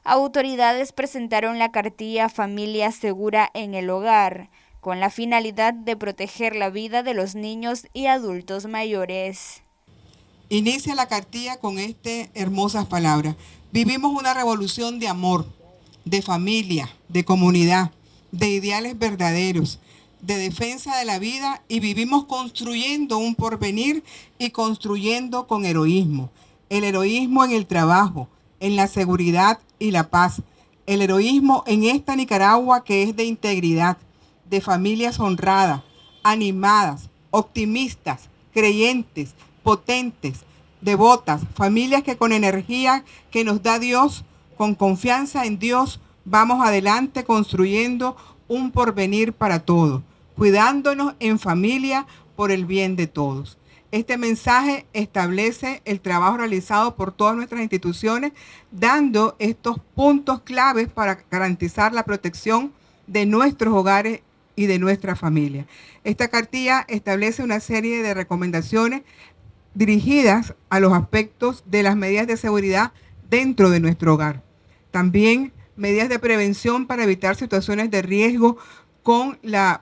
autoridades presentaron la cartilla Familia Segura en el Hogar, con la finalidad de proteger la vida de los niños y adultos mayores. Inicia la cartilla con estas hermosas palabras. Vivimos una revolución de amor, de familia, de comunidad, de ideales verdaderos, de defensa de la vida, y vivimos construyendo un porvenir y construyendo con heroísmo. El heroísmo en el trabajo, en la seguridad y la paz. El heroísmo en esta Nicaragua que es de integridad, de familias honradas, animadas, optimistas, creyentes, potentes, devotas, familias que con energía que nos da Dios, con confianza en Dios, vamos adelante construyendo un porvenir para todos, cuidándonos en familia por el bien de todos. Este mensaje establece el trabajo realizado por todas nuestras instituciones, dando estos puntos claves para garantizar la protección de nuestros hogares y de nuestra familia. Esta cartilla establece una serie de recomendaciones dirigidas a los aspectos de las medidas de seguridad dentro de nuestro hogar. También medidas de prevención para evitar situaciones de riesgo con la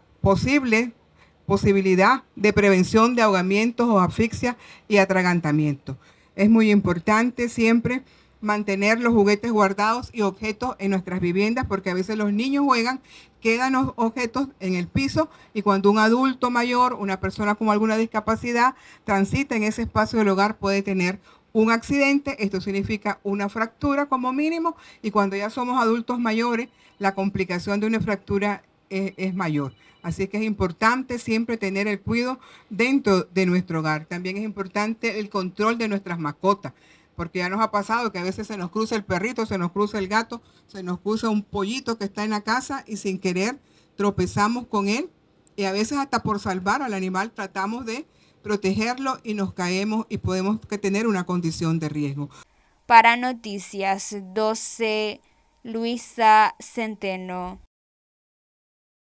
posibilidad de prevención de ahogamientos o asfixia y atragantamiento. Es muy importante siempre mantener los juguetes guardados y objetos en nuestras viviendas, porque a veces los niños juegan, quedan los objetos en el piso, y cuando un adulto mayor, una persona con alguna discapacidad, transita en ese espacio del hogar, puede tener un accidente. Esto significa una fractura como mínimo, y cuando ya somos adultos mayores, la complicación de una fractura es mayor. Así que es importante siempre tener el cuidado dentro de nuestro hogar. También es importante el control de nuestras mascotas, porque ya nos ha pasado que a veces se nos cruza el perrito, se nos cruza el gato, se nos cruza un pollito que está en la casa y sin querer tropezamos con él, y a veces hasta por salvar al animal tratamos de protegerlo y nos caemos y podemos tener una condición de riesgo. Para Noticias 12, Luisa Centeno.